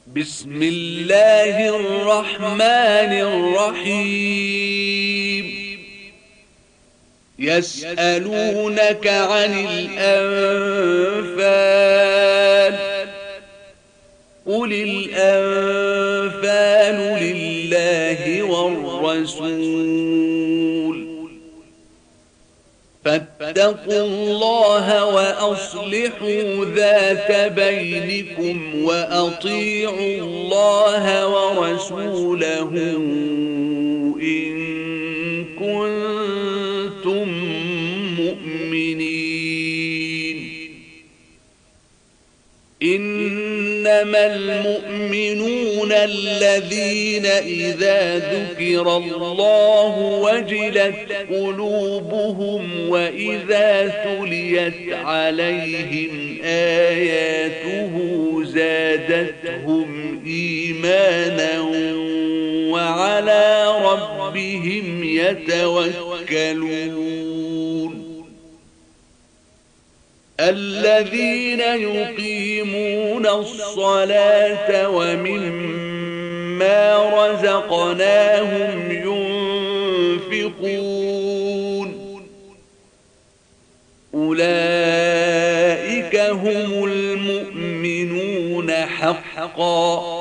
بسم الله الرحمن الرحيم يسألونك عن الأنفال قل الأنفال لله والرسول فاتقوا الله وأصلحوا ذات بينكم وأطيعوا الله ورسوله إن كنتم مؤمنين. إنما المؤمنون الذين إذا ذكر الله وجلت قلوبهم وإذا تليت عليهم آياته زادتهم إيمانا وعلى ربهم يتوكلون. الذين يقيمون الصلاة ومما رزقناهم ينفقون أولئك هم المؤمنون حقا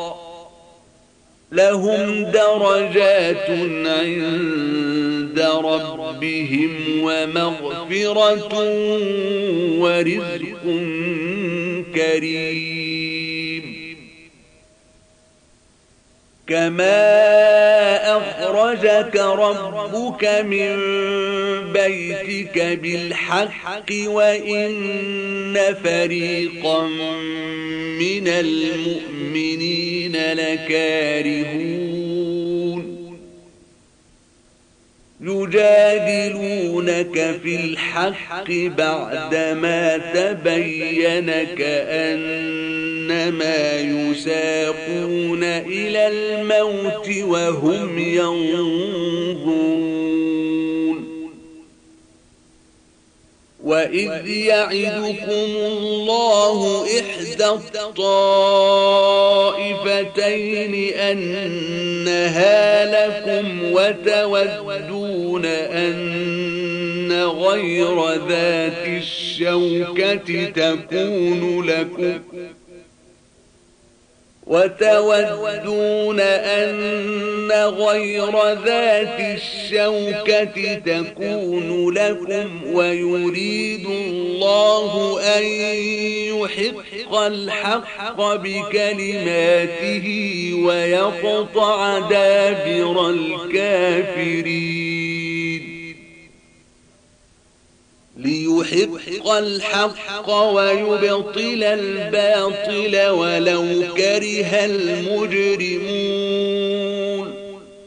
لهم درجات عند ربهم ومغفرة ورزق كريم. كما أخرجك ربك من بيتك بالحق وإن فريقا من المؤمنين لكارهون يجادلونك في الحق بعدما تبين كأنما يساقون إلى الموت وهم ينظرون. وإذ يعدكم الله إحدى الطائفتين أنها لكم وتودون أن غير ذات الشوكة تكون لكم ويريد الله أن يحق الحق بكلماته ويقطع دابر الكافرين. ليحق الحق ويبطل الباطل ولو كره المجرمون.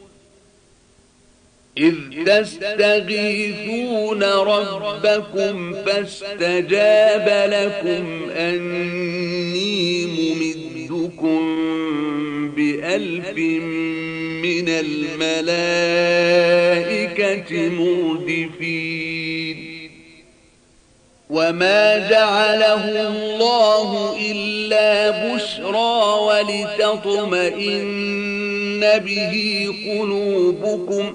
إذ تستغيثون ربكم فاستجاب لكم أني ممدكم ب1000 من الملائكة مردفين. وما جعله الله إلا بشرى ولتطمئن به قلوبكم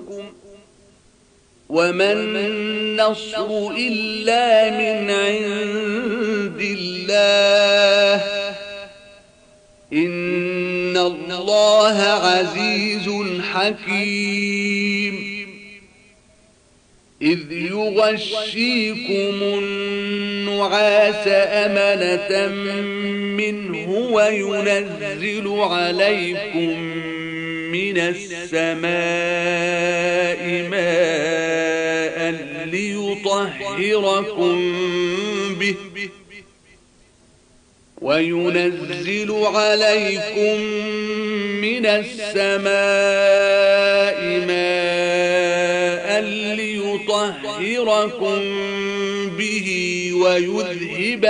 وما النصر إلا من عند الله إن الله عزيز حكيم. إذ يغشيكم النعاس أمنة منه وينزل عليكم من السماء ماء ليطهركم به ويذهب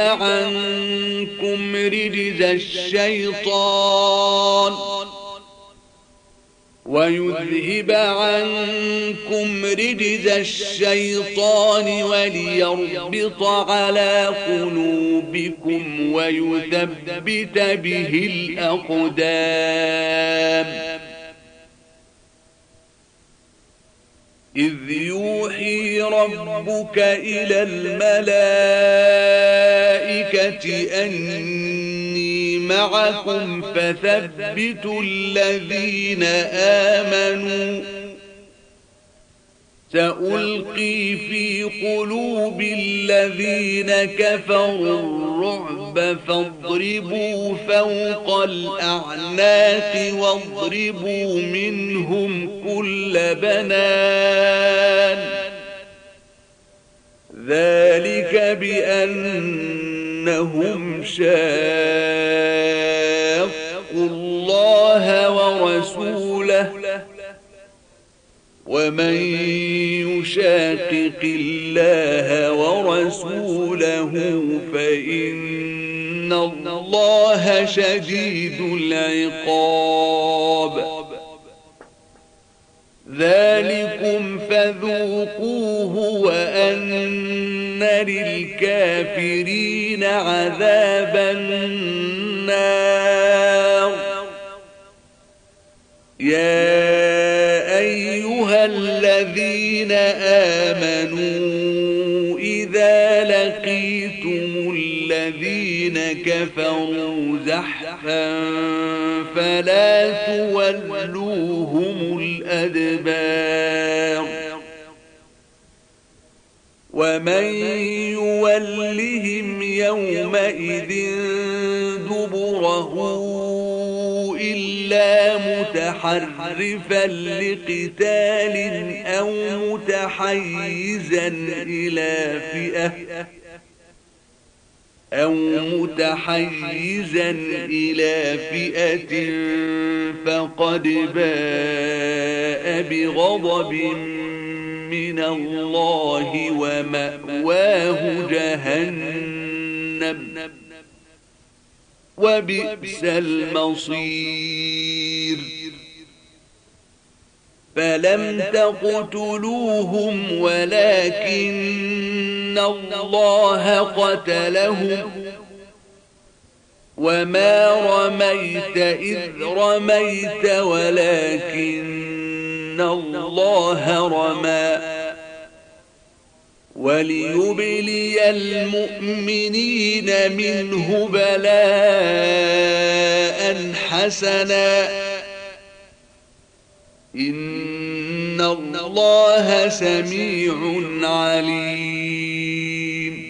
عنكم رجز الشيطان ويذهب عنكم رجز الشيطان وليربط على قلوبكم ويثبت به الأقدام إذ يوحي ربك إلى الملائكة أني معكم فثبتوا الذين آمنوا سألقي في قلوب الذين كفروا الرعب فاضربوا فوق الأعناق واضربوا منهم كل بنان ذلك بأنهم شاقوا الله ورسوله ومن يشاقق الله ورسوله فإن الله شديد العقاب ذلكم فذوقوه وأن للكافرين عذاب النار يا أيها الذين آمنوا إذا لقيتم الذين كفروا زحفا فلا تولوهم الأدبار ومن يولهم يومئذ دبره إلا متحرفا لقتال أو متحيزا إلى فئة فقد باء بغضب من الله ومأواه جهنم وبئس المصير فلم تقتلوهم ولكن الله قتلهم وما رميت إذ رميت ولكن الله رمى وليبلي المؤمنين منه بلاء حسنا إن الله سميع عليم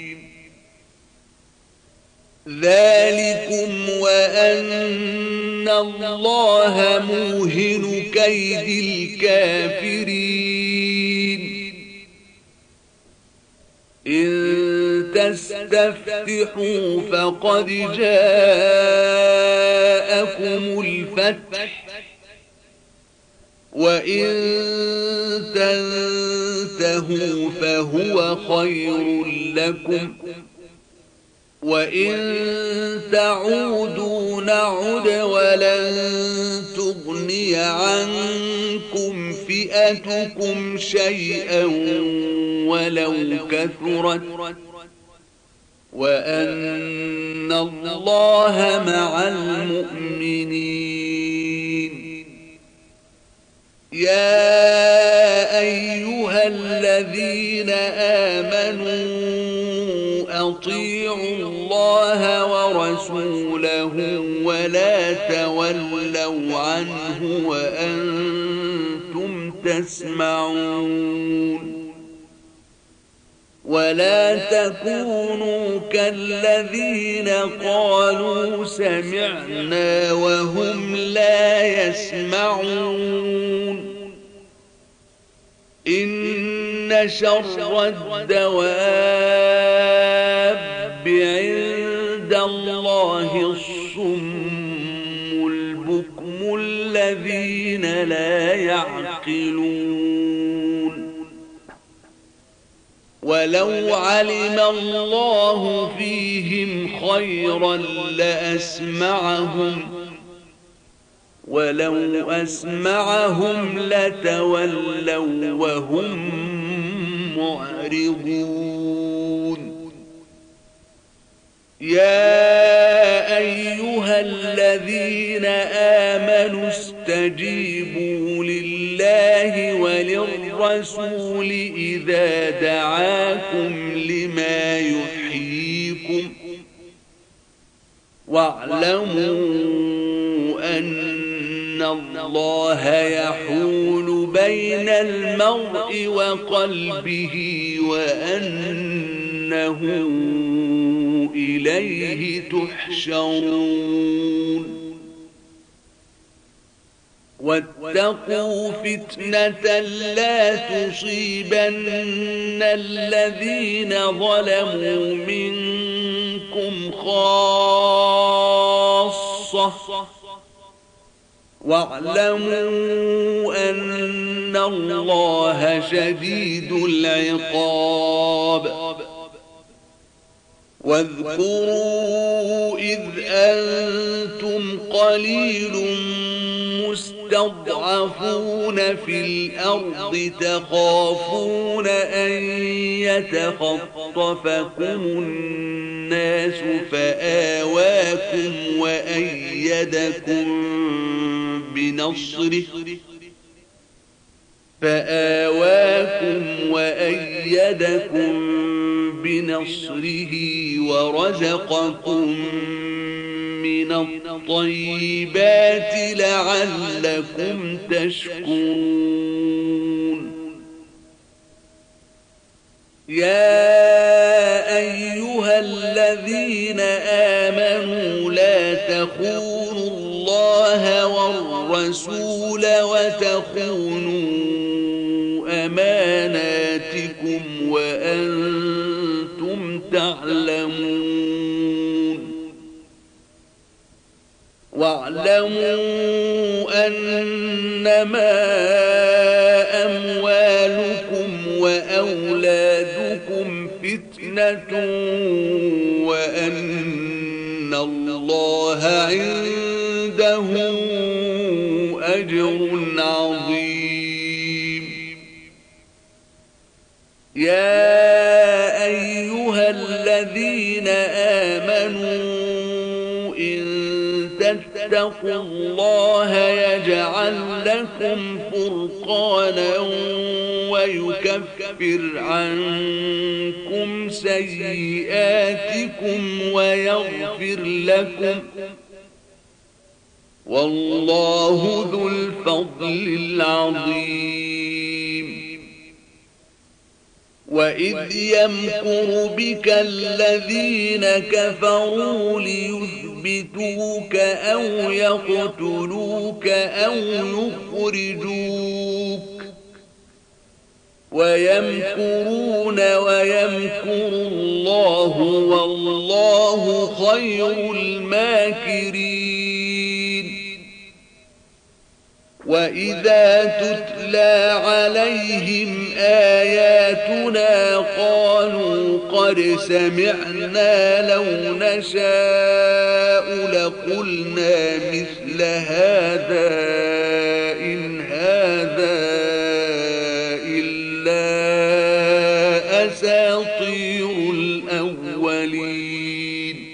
ذلكم وأن الله موهن كيد الكافرين إن تستفتحوا فقد جاءكم الفتح وإن تنتهوا فهو خير لكم وإن تعودوا نعد ولن تغني عنكم فئتكم شيئا ولو كثرت وأن الله مع المؤمنين يا أيها الذين آمنوا أطيعوا الله ورسوله ولا تولوا عنه وأنتم تسمعون ولا تكونوا كالذين قالوا سمعنا وهم لا يسمعون إن شر الدواب عند الله الصم البكم الذين لا يعقلون ولو علم الله فيهم خيرا لأسمعهم ولو أسمعهم لتولوا وهم معرضون يا أيها الذين آمنوا استجيبوا لله وللرسول إذا دعاكم لما يحييكم واعلموا أن الله يحول بين المرء وقلبه وأنه إليه تحشرون واتقوا فتنة لا تصيبن الذين ظلموا منكم خاصة واعلموا أن الله شديد العقاب واذكروا إذ أنتم قليل مستضعفون في الأرض تخافون أن يتخطفكم الناس فآواكم وأيدكم بنصره ورزقكم من الطيبات لعلكم تشكرون يا أيها الذين آمنوا لا تخونوا الله والرسول وتخونوا أماناتكم وأنتم تعلمون واعلموا أنما أموالكم وأولادكم فتنة وأن الله عنده أجر عظيم يا أيها الذين آمنوا إن تتقوا الله يجعل لكم فرقانا ويكفر عنكم سيئاتكم ويغفر لكم والله ذو الفضل العظيم وإذ يمكر بك الذين كفروا ليثبتوك أو يقتلوك أو يخرجوك ويمكرون ويمكر الله والله خير الماكرين وإذا تتلى عليهم آياتنا قالوا قد سمعنا لو نشاء لقلنا مثل هذا إن هذا إلا أساطير الأولين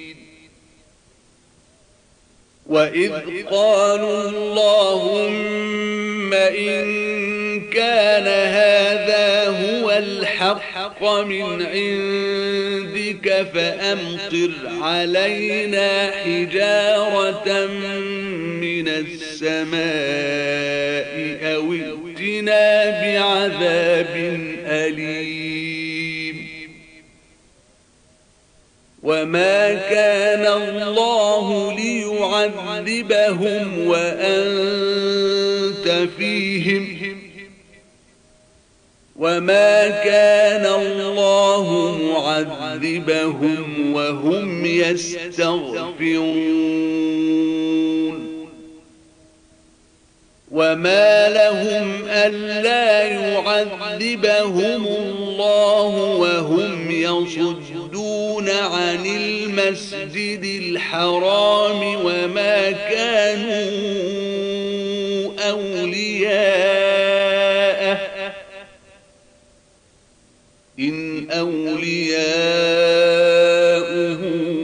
وإذ قالوا اللهم إن كان هذا هو الحق من عندك فأمطر علينا حجارة من السماء أو ائتنا بعذاب أليم وما كان الله ليعذبهم وأنت فيهم وما كان الله معذبهم وهم يستغفرون وما لهم ألا يعذبهم الله وهم يصدون عن المسجد الحرام وما كانوا أولياؤه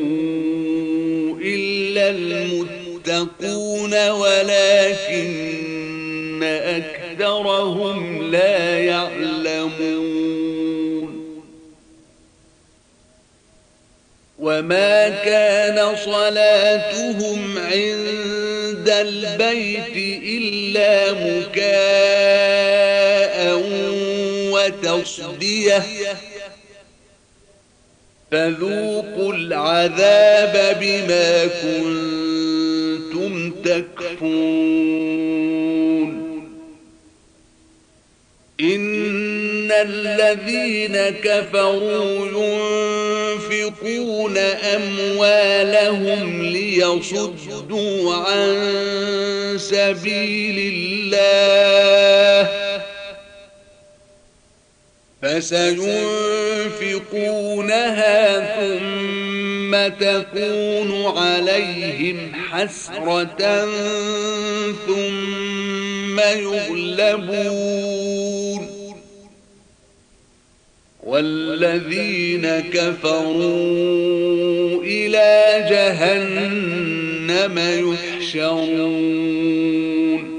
إلا المتقون ولكن أكثرهم لا يعلمون وما كان صلاتهم عند البيت إلا مكاء وتصدية فذوقوا العذاب بما كنتم تكفرون إن الذين كفروا ينفقون أموالهم ليصدوا عن سبيل الله فسينفقونها ثم تكون عليهم حسرة ثم يغلبون والذين كفروا إلى جهنم يحشرون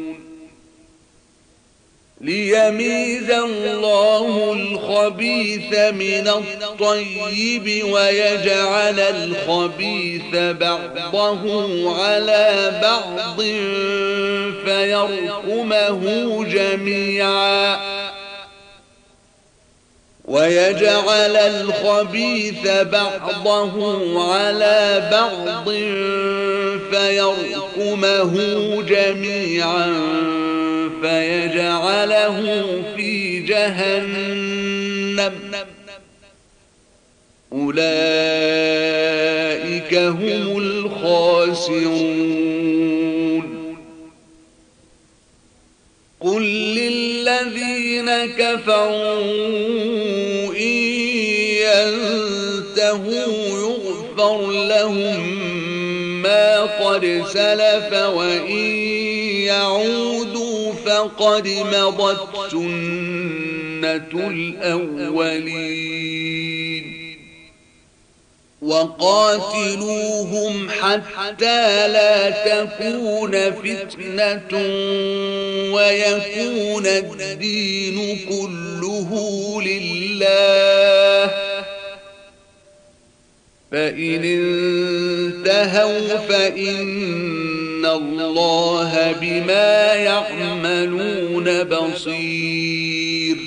ليميز الله الخبيث من الطيب ويجعل الخبيث بعضه على بعض فيركمه جميعا فيجعله في جهنم أولئك هم الخاسرون قل للذين كفروا إن ينتهوا يغفر لهم ما قد سلف وإن يعودوا فقد مضت سنة الأولين وقاتلوهم حتى لا تكون فتنة ويكون الدين كله لله فإن انتهوا فإن الله بما يعملون بصير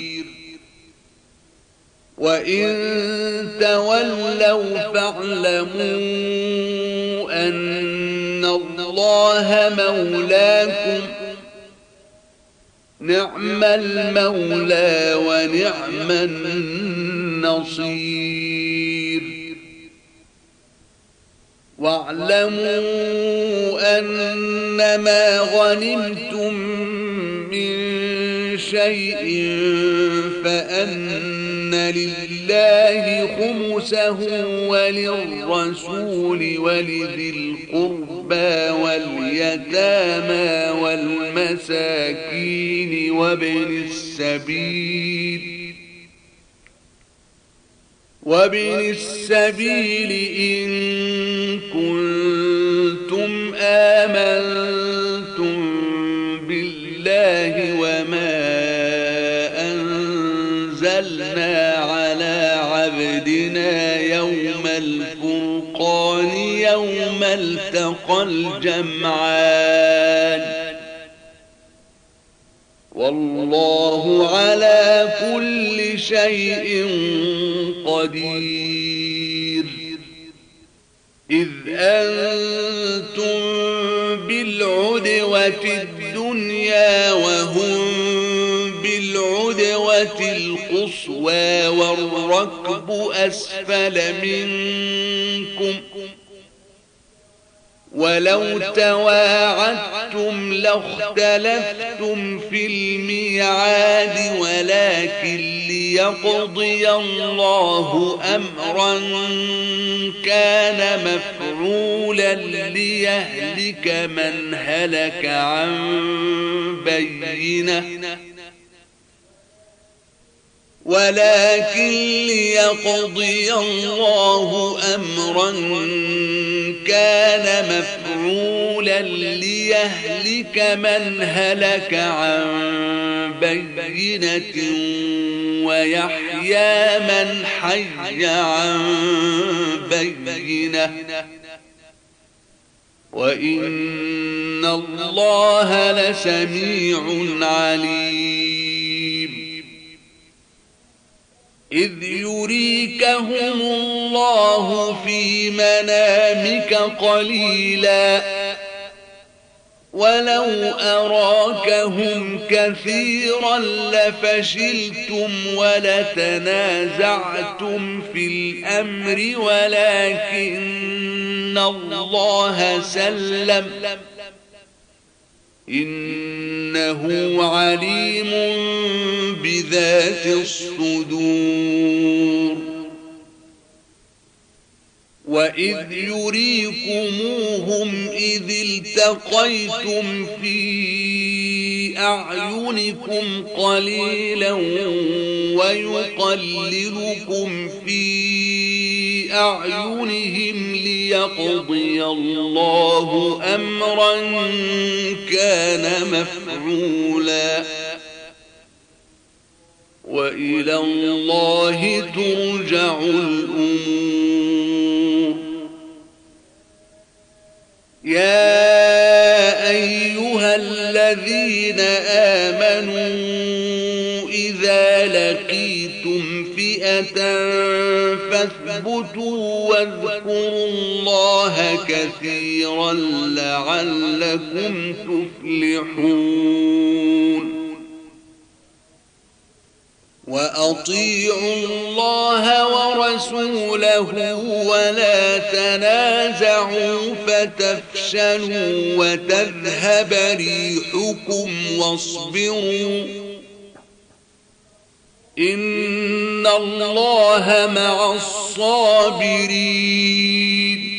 وإن تولوا فاعلموا أن الله مولاكم نعم المولى ونعم النصير واعلموا أنما غنمتم من شيء فأن لله خمسه وللرسول ولذي القربى واليتامى والمساكين وابن السبيل إن كنتم آمنتم بالله وما أنزلنا على عبدنا يوم الفرقان يوم التقى الجمعان والله على كل شيء قدير إذ أنتم بالعدوة الدنيا وهم بالعدوة القصوى والركب أسفل منكم ولو تواعدتم لاختلفتم في الميعاد ولكن ليقضي الله أمرا كان مفعولا ليهلك من هلك عن بينة ولكن ليقضي الله أمرا كان مفعولا ليهلك من هلك عن بينة ويحيى من حي عن بينة وإن الله لسميع عليم. إذ يريكهم الله في منامك قليلا ولو أراكهم كثيرا لفشلتم ولتنازعتم في الأمر ولكن الله سلم إنه عليم بذات الصدور. وإذ يريكموهم إذ التقيتم في أعينكم قليلا ويقللكم في أعينهم ليقضي الله أمرا كان مفعولا وإلى الله ترجع الأمور. يا أيها الذين آمنوا إذا لقيتم فئة فاثبتوا واذكروا الله كثيرا لعلكم تفلحون. وأطيعوا الله ورسوله ولا تنازعوا فتفشلوا وتذهب ريحكم واصبروا إن الله مع الصابرين.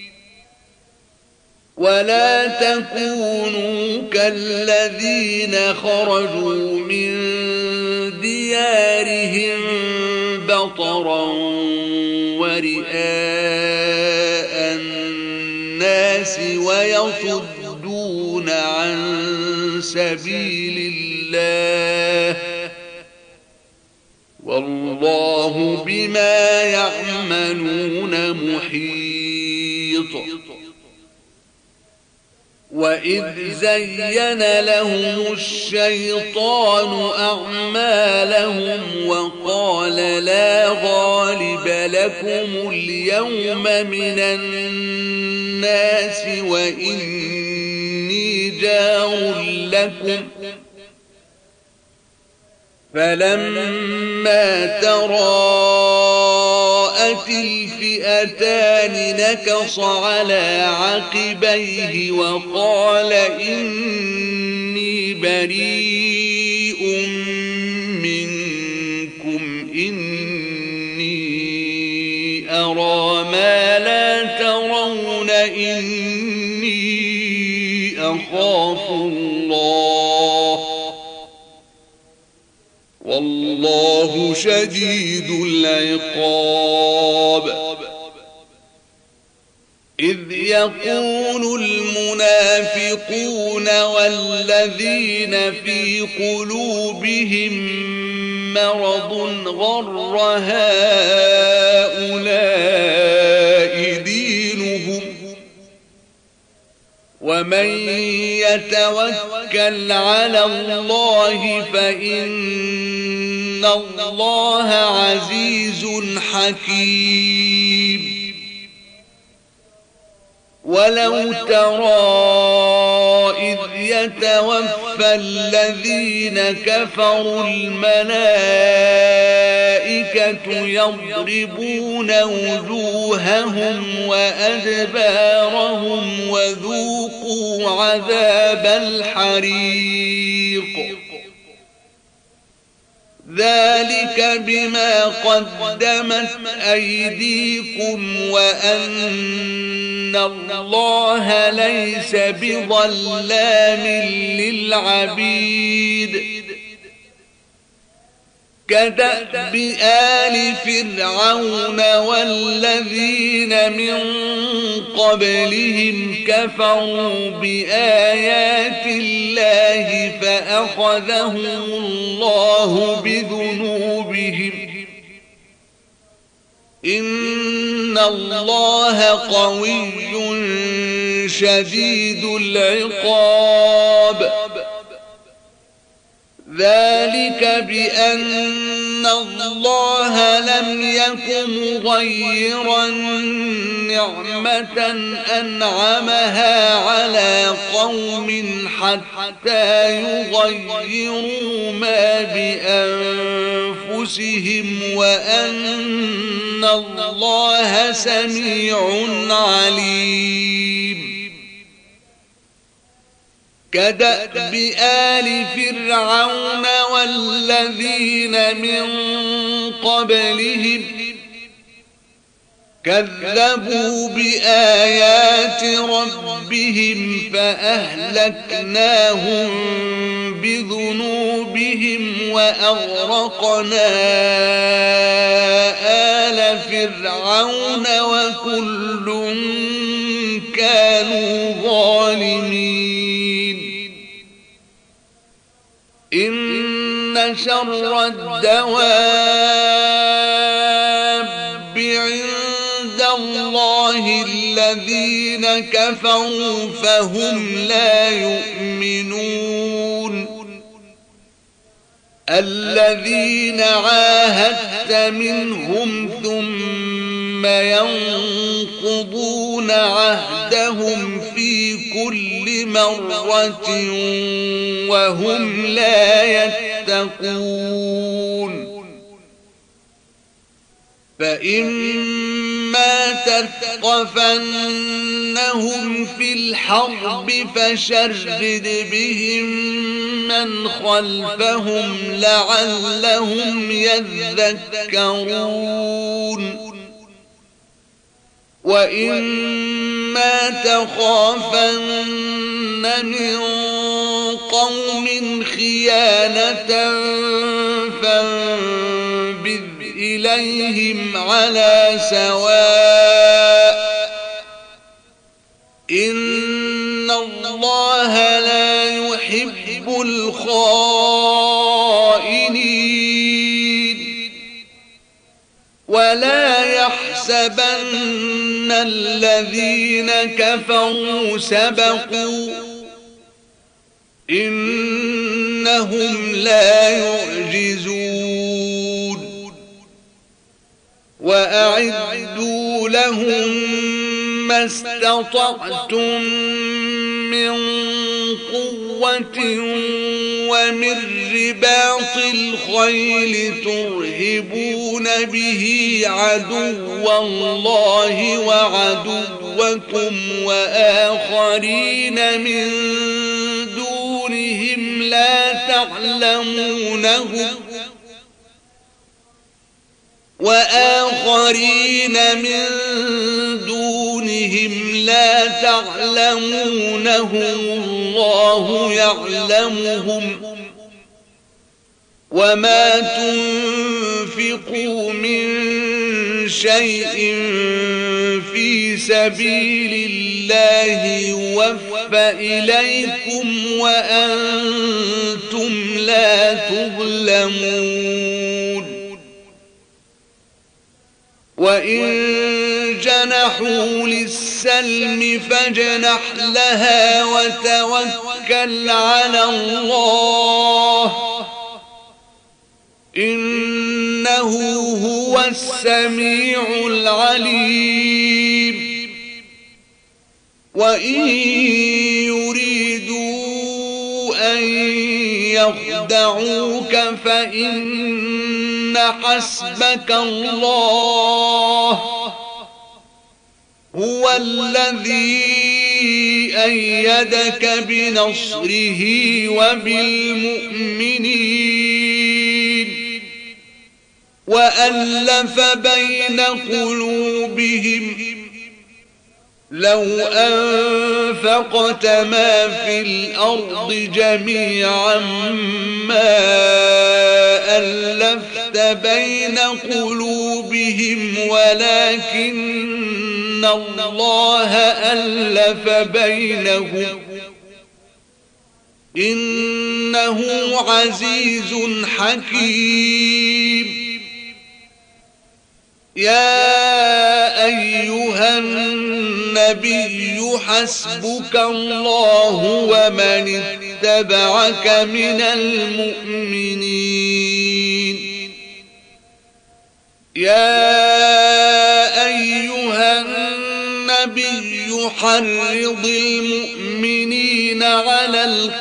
ولا تكونوا كالذين خرجوا من ديارهم بطرا ورئاء الناس ويصدون عن سبيل الله والله بما يعملون محيط. وإذ زين لهم الشيطان أعمالهم وقال لا غالب لكم اليوم من الناس وإني جار لكم فلما تراءت الفئتان نكص على عقبيه وقال إني بريء منكم إني أرى ما لا ترون إني أخاف الله والله شديد العقاب. إذ يقول المنافقون والذين في قلوبهم مرض غر هؤلاء دينهم ومن يتوكل على الله فإن الله عزيز حكيم. ولو ترى إذ يتوفى الذين كفروا الملائكة يضربون وجوههم وأدبارهم وذوقوا عذاب الحريق ذلك بما قدمت أيديكم وأن الله ليس بظلام للعبيد. كدأب آل فرعون والذين من قبلهم كفروا بآيات الله فأخذهم الله بذنوبهم إن الله قوي شديد العقاب ذلك بأن الله لم يكن مغيرا نعمة أنعمها على قوم حتى يغيروا ما بأنفسهم وأن الله سميع عليم كدأب آل فرعون والذين من قبلهم كذبوا بآيات ربهم فأهلكناهم بذنوبهم وأغرقنا آل فرعون وكل كانوا ظالمين إن شر الدواب عند الله الذين كفروا فهم لا يؤمنون الذين عاهدت منهم ثم ينقضون عهدهم في كل مرة وهم لا يتقون فإما تثقفنهم في الحرب فشرد بهم من خلفهم لعلهم يذكرون وإما تخافن من قوم خيانة فانبذ إليهم على سواء إن الله لا يحب الخائنين ولا يحسبن الذين كفروا سبقوا إنهم لا يعجزون وأعدوا لهم ما استطعتم من قوة ومن رباط الخيل ترهبون به عدو الله وعدوكم وآخرين من دونهم لا تعلمونهم الله يعلمهم وما تنفقوا من شيء في سبيل الله يوفى إليكم وأنتم لا تظلمون وإن جنحوا للسلم فاجنح لها وتوكل على الله إنه هو السميع العليم وإن يريدوا أن يخدعوك فإن حسبك الله هو الذي أيدك بنصره وبالمؤمنين وألف بين قلوبهم لو أنفقت ما في الأرض جميعا ما ألفت بين قلوبهم ولكن الله ألف بينهم إنه عزيز حكيم. يا أيها النبي حسبك الله ومن اتبعك من المؤمنين. يا أيها النبي حرض المؤمنين على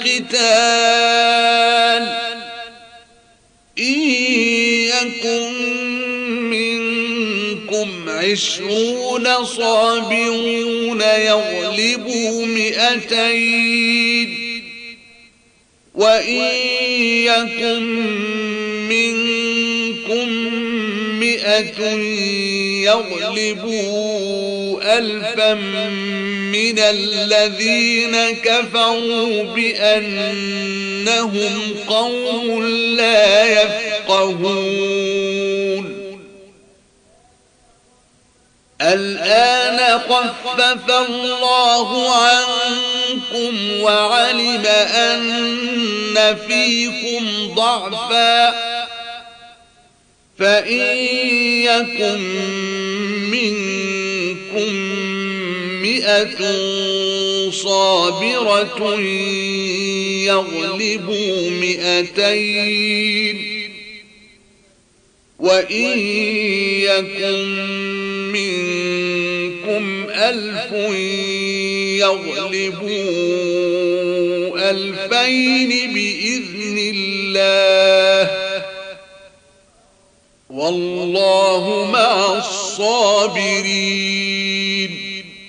القتال إن يكن 20 صابرون يغلبوا 200 وإن يكن منكم 100 يغلبوا 1000 من الذين كفروا بأنهم قوم لا يفقهون. الآن خفف الله عنكم وعلم أن فيكم ضعفا فإن يكن منكم 100 صابرة يغلبوا 200 وإن يكن منكم 1000 يغلبوا 2000 بإذن الله والله مع الصابرين.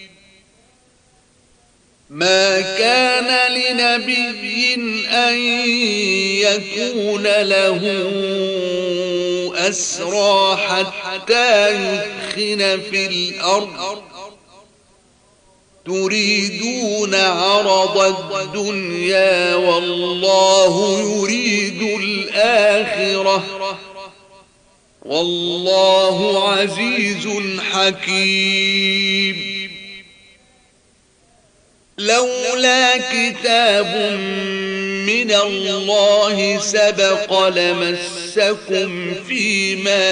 ما كان لنبي أن يكون له أسرى حتى يثخن في الأرض تريدون عرض الدنيا والله يريد الآخرة والله عزيز حكيم. لولا كتاب من الله سبق لمسكم فيما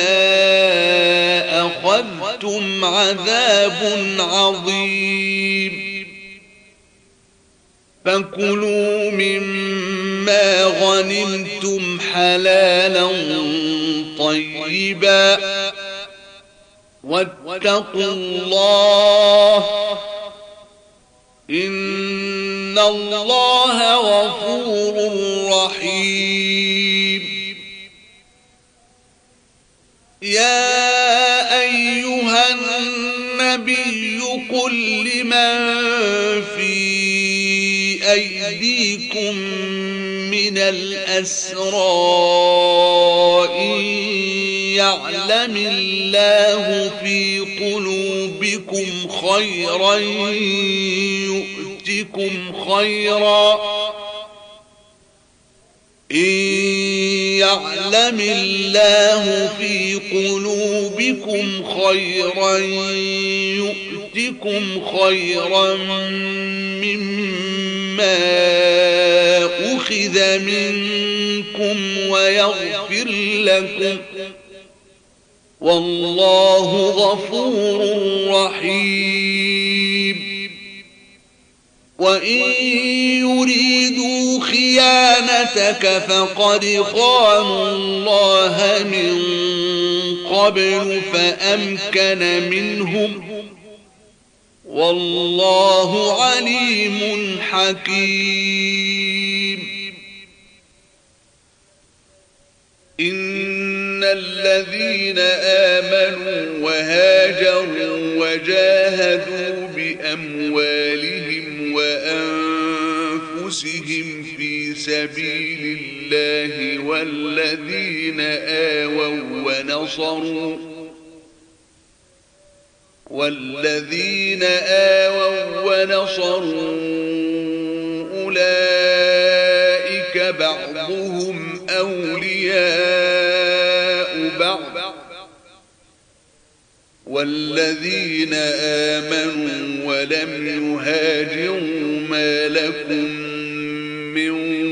أخذتم عذاب عظيم. فكلوا مما غنمتم حلالا طيبا واتقوا الله إن الله غفور رحيم. يا أيها النبي قل لمن في أيديكم من الأسرى إن يعلم الله في قلوبكم خيرا يعلم الله في قلوبكم خيرا يؤتكم خيرا مما أخذ منكم ويغفر لكم والله غفور رحيم. وإن يريدوا خيانتك فقد خانوا الله من قبل فأمكن منهم والله عليم حكيم. إن الذين آمنوا وهاجروا وجاهدوا بأموالهم وأنفسهم في سبيل الله والذين آووا والذين آووا ونصروا أولئك بعضهم أولياء بعض والذين آمنوا ولم يهاجروا ما لكم من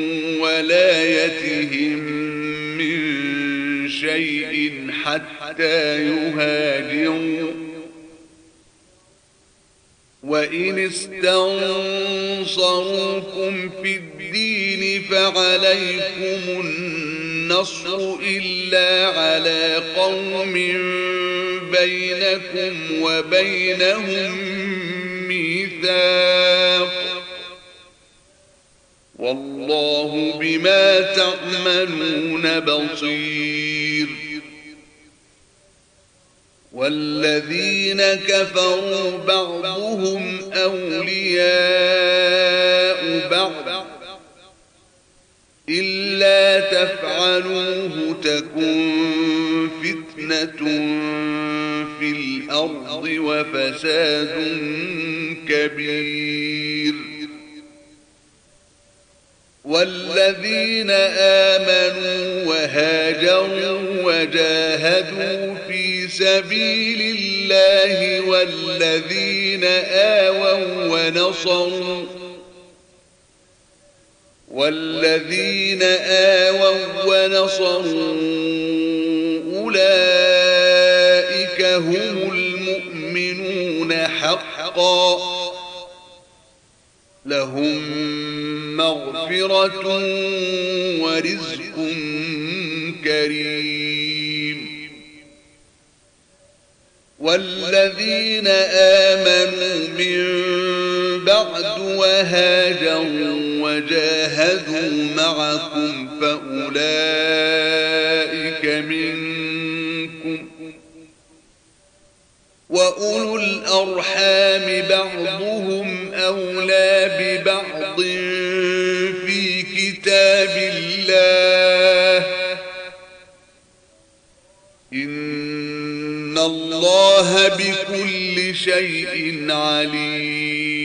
ولايتهم من شيء حتى يهاجروا وإن استنصروكم في الدين فعليكم النصر إلا على قوم بينكم وبينهم ميثاق والله بما تعملون بصير والذين كفروا بعضهم أولياء بعض إلا تفعلوه تكن فتنة في الأرض وفساد كبير والذين آمنوا وهاجروا وجاهدوا في سبيل الله والذين آووا ونصروا أولئك هم المؤمنون حقا لهم مغفرة ورزق كريم والذين آمنوا من بعد وهاجروا وجاهدوا معكم فأولئك منكم وأولو الأرحام بعضهم أولى ببعض في كتاب الله إن الله بكل شيء عليم